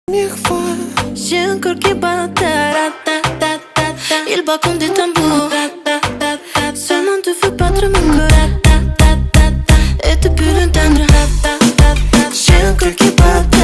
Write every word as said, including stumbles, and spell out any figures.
Première fois, j'ai un cœur qui bat, ta, ta, ta, ta, ta. Il bat comme des tambours, ta, ta, ta, ta. Seulement ne fais pas trop mon cœur, ta, ta, ta, ta. Et tu peux l'entendre, ta, ta, ta, ta. j'ai un cœur qui bat.